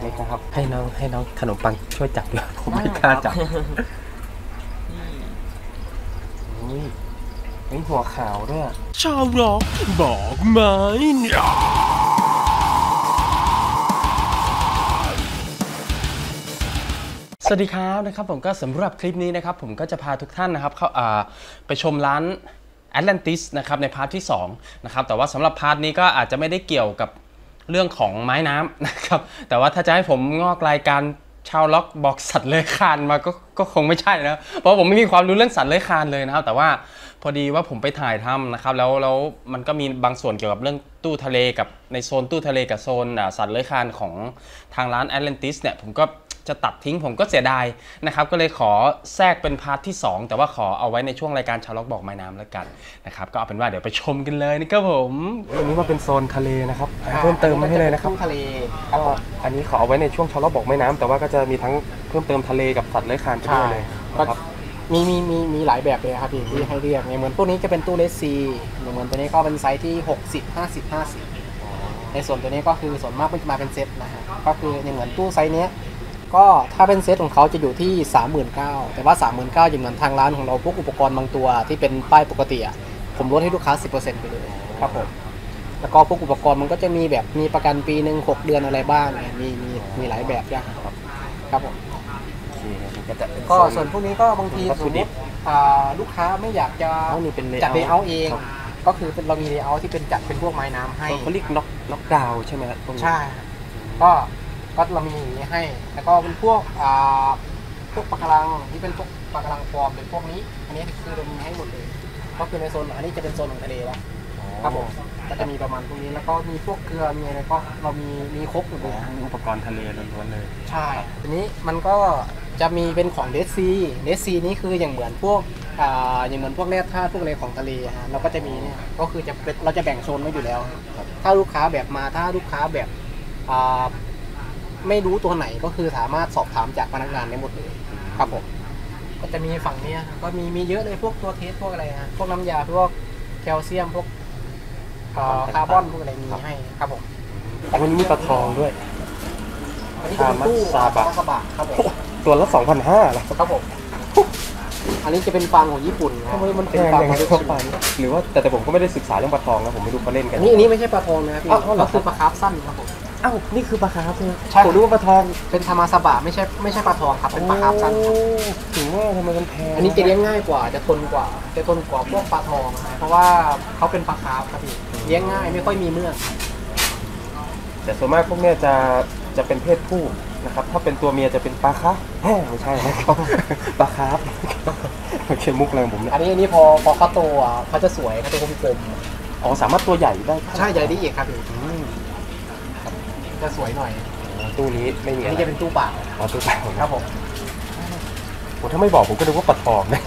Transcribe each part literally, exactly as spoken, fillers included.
ล็กๆนะครับให้น้องให้น้องขนมปังช่วยจับด้วยผมไม่กล้าจับนี่นี่หัวขาวด้วยชาวร็อกบอกไหมสวัสดีครับนะครับผมก็สำหรับคลิปนี้นะครับผมก็จะพาทุกท่านนะครับเข้าไปชมร้าน Atlantis นะครับในพาร์ทที่สองนะครับแต่ว่าสำหรับพาร์ทนี้ก็อาจจะไม่ได้เกี่ยวกับเรื่องของไม้น้ำนะครับแต่ว่าถ้าจะให้ผมงอกรายการชาวล็อกบอกสัตว์เลื้อยคลานมาก็ก็คงไม่ใช่นะเพราะผมไม่มีความรู้เรื่องสัตว์เลื้อยคลานเลยนะครับแต่ว่าพอดีว่าผมไปถ่ายทำนะครับแล้วแล้วมันก็มีบางส่วนเกี่ยวกับเรื่องตู้ทะเลกับในโซนตู้ทะเลกับโซนสัตว์เลื้อยคลานของทางร้าน Atlantis เนี่ยผมก็จะตัดทิ้งผมก็เสียดายนะครับก็เลยขอแทรกเป็นพาร์ทที่สองแต่ว่าขอเอาไว้ในช่วงรายการชาวล็อกบอกไม้น้ำแล้วกันนะครับก็เอาเป็นว่าเดี๋ยวไปชมกันเลยนะครับผมอันนี้มาเป็นโซนทะเลนะครับเพิ่มเติมมาให้เลยนะครับทะเลก็อันนี้ขอเอาไว้ในช่วงชาวล็อกบอกไม้น้ำแต่ว่าก็จะมีทั้งเพิ่มเติมทะเลกับสัตว์เลื้อยคลานไปด้วยเลยครับมีมีมีมีหลายแบบเลยครับพี่ที่ให้เรียกเหมือนพวกนี้จะเป็นตู้เลสซีเหมือนตัวนี้ก็เป็นไซส์ที่หกสิบ ห้าสิบ ห้าสิบในส่วนตัวนี้ก็คือส่วนมากมันจะมาเป็นเซตนะฮะก็คือเหมือนตู้ไซส์นี้ก็ถ้าเป็นเซตของเขาจะอยู่ที่ สามหมื่นเก้าพัน แต่ว่า สามหมื่นเก้าพัน อย่างเหมือนทางร้านของเราพวกอุปกรณ์บางตัวที่เป็นป้ายปกติอ่ะผมลดให้ลูกค้า สิบเปอร์เซ็นต์ ไปเลยครับผมแล้วก็พวกอุปกรณ์มันก็จะมีแบบมีประกันปีหนึ่งหกเดือนอะไรบ้างมีมีมีหลายแบบอย่างครับครับผมก็ส่วนพวกนี้ก็บางทีสมมติลูกค้าไม่อยากจะจัดเลเยอร์เองก็คือเรามีเลเยอร์ที่เป็นจัดเป็นพวกไม้น้ำให้เขาเรียกน็อกน็อกดาวใช่ไหมครับใช่ก็ก็เรามีอย่างนี้ให้แล้วก็เป็นพวกอ่าพวกปะการังที่เป็นพวกปะการังฟอร์มเป็นพวกนี้อันนี้คือเรามีให้หมดเลยก็คือในโซนอันนี้จะเป็นโซนของทะเลแล้วครับผมก็จะมีประมาณตรงนี้แล้วก็มีพวกเกลือมีอะไรก็เรามีมีครบหมดเลยมีอุปกรณ์ทะเลล้วนๆเลยใช่ทีนี้มันก็จะมีเป็นของเดซีเดซีนี้คืออย่างเหมือนพวกอ่าอย่างเหมือนพวกแร่ธาตุพวกอะไรของทะเลฮะเราก็จะมีเนี่ยก็คือจะเป็นเราจะแบ่งโซนไว้อยู่แล้วถ้าลูกค้าแบบมาถ้าลูกค้าแบบอ่าไม่รู้ตัวไหนก็คือสามารถสอบถามจากพนักงานได้หมดเลยครับผมก็จะมีฝั่งนี้ก็มีมีเยอะเลยพวกตัวเทสพวกอะไรฮะพวกน้ำยาพวกแคลเซียมพวกคาร์บอนพวกอะไรมีให้ครับผมวันนี้มีปลาทองด้วยอันนี้เป็นตู้ซาบะครับผมตัวละ สองพันห้าร้อยครับผมอันนี้จะเป็นฟาร์มของญี่ปุ่นทำไมมันเป็นฟาร์มของญี่ปุ่นหรือว่าแต่แต่ผมก็ไม่ได้ศึกษาเรื่องปลาทองนะผมไม่รู้เขาเล่นกันนี่นี่ไม่ใช่ปลาทองนะพี่ก็คือปลาคาร์ฟสั้นครับผมอ้าวนี่คือปลาคาร์ฟใช่ไหมใช่ผมรู้ว่าปลาทองเป็นธรรมซาบะไม่ใช่ไม่ใช่ปลาทองครับเป็นปลาคาร์ฟสั้นถึงว่าทำไมมันแพงอันนี้จะเลี้ยงง่ายกว่าจะทนกว่าจะทนกว่าพวกปลาทองเพราะว่าเขาเป็นปลาคาร์ฟครับพี่เลี้ยงง่ายไม่ค่อยมีเมือกแต่ส่วนมากพวกนี้จะจะเป็นเพศผู้นะครับถ้าเป็นตัวเมียจะเป็นปลาคาร์ฟไม่ใช่นะครับปลาคาร์ฟโอเคมุกอะไรของผมเนี่ยอันนี้อันนี้พอพอเขาโตอ่ะเขาจะสวยเขาจะกลมๆอ๋อสามารถตัวใหญ่ได้ใช่ใหญ่ได้อีกครับพี่จะสวยหน่อยตู้นี้ไม่มีอันนี้จะเป็นตู้เปล่าอ๋อตู้เปล่าครับผมโอ้ถ้าไม่บอกผมก็นึกว่าปลาทองนะ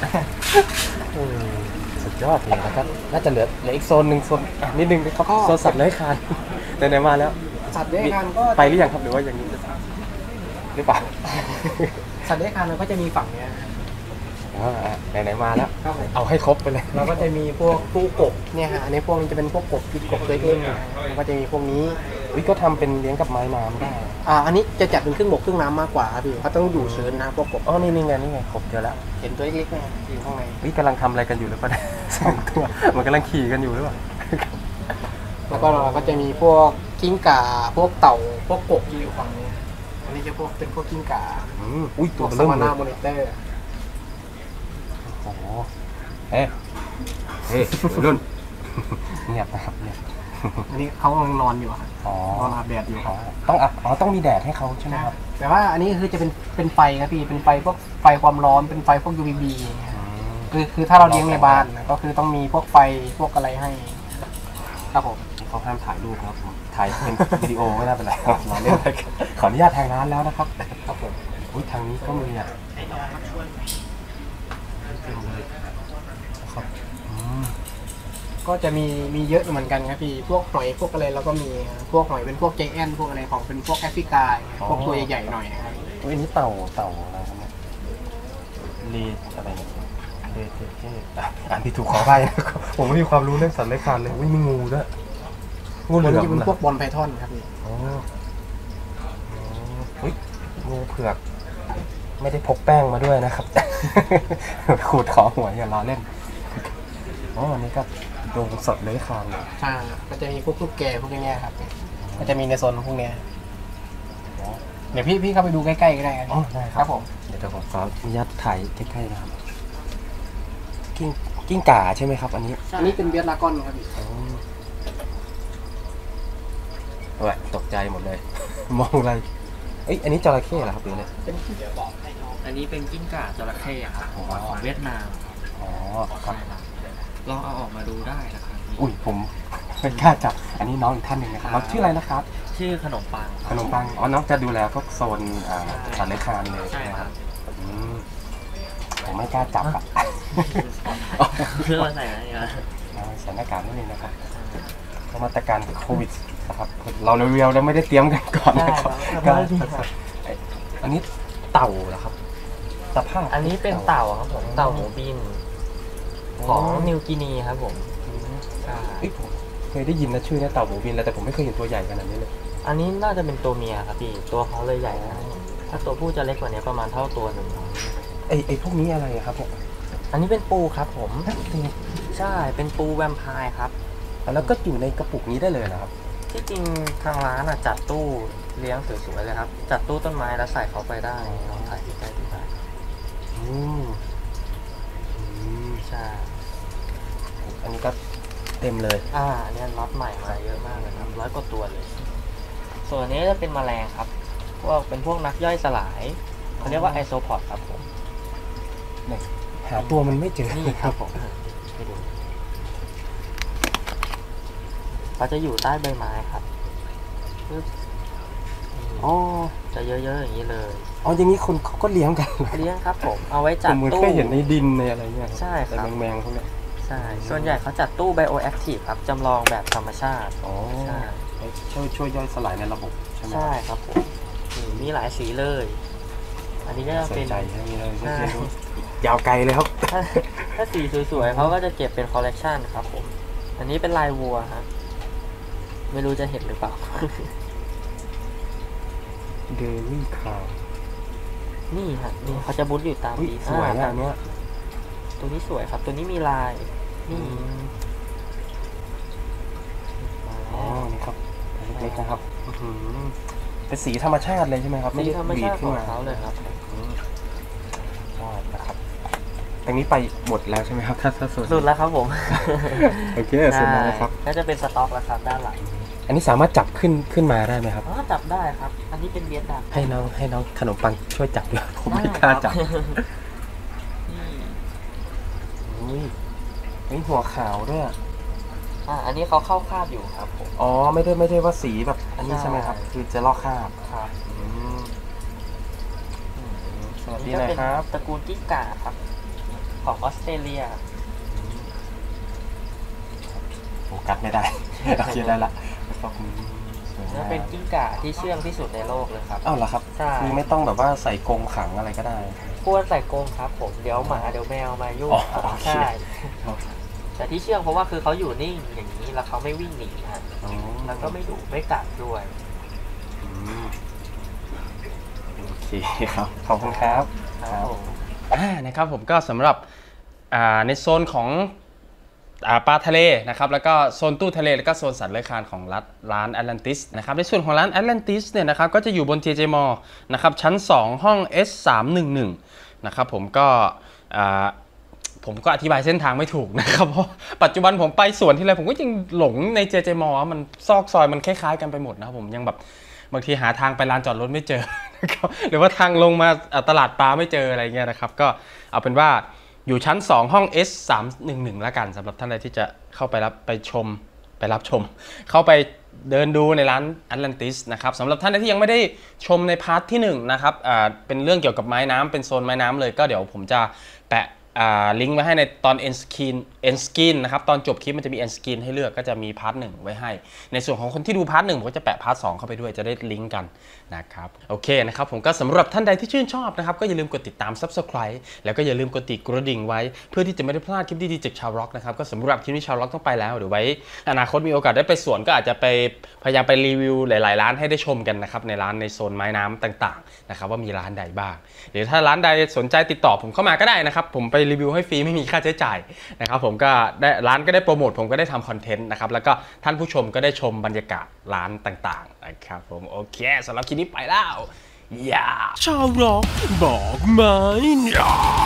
สุดยอดเลยนะครับน่าจะเหลือเหลืออีกโซนหนึ่งโซนนิดนึงนะครับโซนสัตว์เลื้อยคลานไหนๆมาแล้วสัตว์เลื้อยคลานก็ไปหรือยังครับหรือว่าอย่างนี้หรือเปล่าสัตว์เลื้อยคลานมันก็จะมีฝั่งเนี้ยไหนๆมาแล้วเอาให้ครบไปเลยเราก็จะมีพวกตู้กบเนี่ยฮะอันนี้พวกนี้จะเป็นพวกกบกินกบเล็กๆมันก็จะมีพวกนี้วิก็ทำเป็นเลี้ยงกับไม้น้ำได้อ่าอันนี้จะจัดเป็นครึ่งบกครึ่งน้ำมากกว่าครับพี่เขาต้องอยู่เชิญนะพวกกบอ๋อนี่นี่ไงนี่ไงกบเจอแล้วเห็นตัวเล็กๆไหมอยู่ข้างในวิกำลังทำอะไรกันอยู่หรือเปล่าสองตัวมันกำลังขี่กันอยู่หรือเปล่าแล้วก็เราก็จะมีพวกกิ้งก่าพวกเต่าพวกกบที่อยู่ฝั่งนี้อันนี้จะพวกเป็นพวกกิ้งก่าอุ้ยตัวเริ่มเลยมอนิเตอร์โอ้โหเฮ้เฮ้รุ่นเงียบนะครับเนี่ยอันนี้เขากำลังนอนอยู่ครับอ๋อนอนอาบแดดอยู่ครับต้องอับอ๋อต้องมีแดดให้เขาใช่ไหมครับแต่ว่าอันนี้คือจะเป็นเป็นไฟครับพี่เป็นไฟพวกไฟความร้อนเป็นไฟพวก ยู วี บี คือคือถ้าเราเลี้ยงในบ้านก็คือต้องมีพวกไฟพวกอะไรให้ครับผมเขาห้ามถ่ายรูปครับผมถ่ายเป็นวิดีโอไม่ได้เป็นไรครับเราเล่นขออนุญาตทางร้านแล้วนะครับครับผมอุ้ยทางนี้ก็มีอ่ะก็จะมีมีเยอะเหมือนกันครับพี่พวกหอยพวกอะไรเราก็มีพวกหอยเป็นพวกเจแอนพวกอะไรของเป็นพวกแอฟริกาพวกตัวใหญ่ๆหน่อยนะครับอันนี้เต่าเต่าอะไรครับเนี่ยลีอะไรเท่เท่อ่านที่ถูกขอไปผมไม่มีความรู้เรื่องสัตว์เลื้อยคลานเลยอุ้ยมีงูด้วยงูเหลือมเป็นพวกบอลไพทอนครับพี่อุ๊ยงูเผือกไม่ได้พกแป้งมาด้วยนะครับ ขูดขอหัวอย่าล้อเล่นอ๋ออันนี้ก็ดวงสดเลยคานเลยใช่ก็จะมีพวกลูกแกพวกนี้ครับก็จะมีในโซนพวกเนี้ยเดี๋ยวพี่พี่เข้าไปดูใกล้ๆก็ได้ครับอ๋อได้คครัรับบผมเดี๋ยวผมขออนุญาตถ่ายใกล้ๆนะครับกิ้งกิ้งก่าใช่ไหมครับ อันนี้อันนี้เป็นเบียร์ลากอนครับพี่โอ้ยตกใจหมดเลย มองอะไรเอ้ยอันนี้จระเข้เหรอครับหรืออะไรอันนี้เป็นกิ้งก่าจระเข้ครับอ๋อของเวียดนามอ๋อครับลองเอาออกมาดูได้นะครับอุ้ยผมไม่กล้าจับอันนี้น้องอีกท่านหนึ่งนะครับน้องชื่ออะไรนะครับชื่อขนมปังขนมปังอ๋อน้องจะดูแลพวกโซนอ่าสัตว์เลื้อยคลานเลยใช่ใช่ไหมคครัรับบอืมผมไม่กล้าจับอ่ะเพื่อมาใส่อะไรนะใส่หน้ากากนิดนึงนะครับเพราะมาตรการโควิดนะครับเราเรียวๆแล้วไม่ได้เตรียมกันก่อนนะครับก็อันนี้เต่าเหรอครับสภาพอันนี้เป็นเต่าครับผมเต่าหมูบินของนิวกินีครับผมใช่เอ้ยผมเคยได้ยินนะชื่อเนี่ยเต่าหมูบินแล้วแต่ผมไม่เคยเห็นตัวใหญ่ขนาดนี้เลยอันนี้น่าจะเป็นตัวเมียครับพี่ตัวเขาเลยใหญ่นะถ้าตัวผู้จะเล็กกว่านี้ประมาณเท่าตัวหนึ่งไอ้ไอ้พวกนี้อะไรอะครับผมอันนี้เป็นปูครับผมจริงใช่เป็นปูแวมไพร์ครับแล้วก็อยู่ในกระปุกนี้ได้เลยนะครับที่จริงทางร้านอ่ะจัดตู้เลี้ยงสวยๆเลยครับจัดตู้ต้นไม้แล้วใส่เขาไปได้ลองถ่ายใกล้ๆดูได้อืมอืมใช่อันนี้ก็เต็มเลยอ่าอันนี้ล็อตใหม่มาเยอะมากเลยครับร้อยกว่าตัวเลย ส่วนอันนี้จะเป็นแมลงครับ พวกเป็นพวกนักย่อยสลายเขาเรียกว่าไอโซพอดครับผมเนี่ยหาตัวมันไม่เจอนี่ครับผมไปดูเขาจะอยู่ใต้ใบไม้ครับปึ๊บอ๋อจะเยอะๆอย่างนี้เลยอ๋ออย่างนี้คนเขาก็เลี้ยงกันเลี้ยงครับผมเอาไว้ผจัดมเหมือนตู้เคยเห็นในดินในอะไรเนี่ยใช่ครับแต่แมงๆพวกเนี้ยใช่ส่วนใหญ่เขาจัดตู้ไบโอแอคทีฟครับจำลองแบบธรรมชาติอ๋อใช่ช่วยช่วยย่อยสลายในระบบใช่ไหมใช่ครับผมนี่มีหลายสีเลย อันนี้ก็จะสนเป็นใจให้เลยใช่ยาวไกลเลยครับถ้าถ้าสีสวยๆเขาก็จะเก็บเป็นคอลเลกชันครับผม อันนี้เป็นลายวัวฮะไม่รู้จะเห็นหรือเปล่าเดลี่คาวนี่ฮะนี่เขาจะบุดอยู่ตามอุ้ยดีสวยอ่าอ่ะอันเนี้ยตัวนี้สวยครับ ตัวนี้มีลาย นี่มาอ๋อแล้วนี่ครับเล็กๆนะครับอื้อหือเป็นสีธรรมชาติเลยใช่ไหมครับสีธรรมชาติไได้บีบขขึ้อน งมาเขาเลยครับอืมใช่นะครับตรงนี้ไปหมดแล้วใช่ไหมครับถ้าถ้าส่วนสุดแล้วครับผมโอเคสุดแล้วนะครับน่าจะเป็นสต็อกแล้วครับด้านหลังอันนี้สามารถจับขึ้นขึ้นมาได้ไหมครับอ๋อจับได้ครับ อันนี้เป็นเบียร์ดักให้น้องให้น้องขนมปังช่วยจับด้วยผมไม่กล้าจับนี่อุ้ยมีหัวขาวด้วยอ่าอันนี้เขาเข้าคาบอยู่ครับผมอ๋อไม่ได้ไม่ได้ว่าสีแบบอันนี้ใช่ใช่ไหมครับ คือจะลอกคราบครับอืมสวัสดีก็นะเป็นครับตระกูลกิ้งก่าครับ ของออสเตรเลียโฟกัสไม่ได้ โอเคได้ละขอบคุณสวยแล้งาว มเป็นกิ้งก่าที่เชื่องที่สุดในโลกเลยครับอ้าวเหรอครับใช่คือไม่ต้องแบบว่าใส่กรงขังอะไรก็ได้ควรใส่กรงครับผมเดี๋ยวหมาเดี๋ยวแมวมายุ่งอ๋อครับโอเคใช่ แต่ที่เชื่องเพราะว่าคือเขาอยู่นิ่งอย่างนี้แล้วเขาไม่วิ่งหนีฮะอ๋อแล้วก็ไม่ดุไม่กัดด้วยอืมโอเคครับขอบคุณครับครับผมอ่านะครับผมก็สำหรับอ่าในโซนของอ่าปลาทะเลนะครับแล้วก็โซนตู้ทะเลแล้วก็โซนสัตว์เลื้อยคลานของร้านร้าน Atlantis นะครับในส่วนของร้าน Atlantis เนี่ยนะครับก็จะอยู่บน เจ เจ Mall นะครับชั้นสองห้อง เอส สามหนึ่งหนึ่ง นะครับผมก็อ่าผมก็อธิบายเส้นทางไม่ถูกนะครับเพราะปัจจุบันผมไปสวนที่ไรผมก็ยังหลงใน เจ เจ Mall ว่ามันซอกซอยมันคล้ายๆกันไปหมดนะครับผมยังแบบบางทีหาทางไปลานจอดรถไม่เจอ นะครับหรือว่าทางลงมาอ่าตลาดปลาไม่เจออะไรเงี้ยนะครับก็เอาเป็นว่าอยู่ชั้นสองห้อง เอส สามหนึ่งหนึ่ง แล้วกันสำหรับท่านใดที่จะเข้าไปรับไปชมไปรับชม เข้าไปเดินดูในร้าน Atlantis นะครับสำหรับท่านใดที่ยังไม่ได้ชมในพาร์ทที่หนึ่งนะครับอ่าเป็นเรื่องเกี่ยวกับไม้น้ำเป็นโซนไม้น้ำเลยก็เดี๋ยวผมจะแปะลิงก์ไว้ให้ในตอน end screen end screen นะครับตอนจบคลิปมันจะมี end screen ให้เลือกก็จะมีพาร์ทหนึ่งไว้ให้ในส่วนของคนที่ดูพาร์ทหนึ่งผมก็จะแปะพาร์ทสองเข้าไปด้วยจะได้ลิงก์กันนะครับโอเคนะครับผมก็สำหรับท่านใดที่ชื่นชอบนะครับก็อย่าลืมกดติดตาม Subscribe แล้วก็อย่าลืมกดติดกระดิ่งไว้เพื่อที่จะไม่ได้พลาดคลิปดีๆจากชาวร็อกนะครับก็สำหรับคลิปนี้ชาวร็อกต้องไปแล้วเดี๋ยวไว้อนาคตมีโอกาสได้ไปสวนก็อาจจะไปพยายามไปรีวิวหลายๆร้านให้ได้ชมกันนะครับในร้านในโซนไม้น้ำต่างๆนะครับว่ามีร้านใดบ้างหรือถ้าร้านใดสนใจติดต่อผมเข้ามาก็ได้นะครับผมไปรีวิวให้ฟรีไม่มีค่าใช้จ่ายนะครับผมก็ได้ร้านก็ได้โปรโมทผมก็ได้ทำคอนเทนต์นะครับแล้วก็ท่านผู้ชมก็ได้ชมบรรยากาศร้านต่างๆนะครับผมโอเคสำหรับคลิปนี้ไปแล้วอย่าชาวร็อกบอกไหม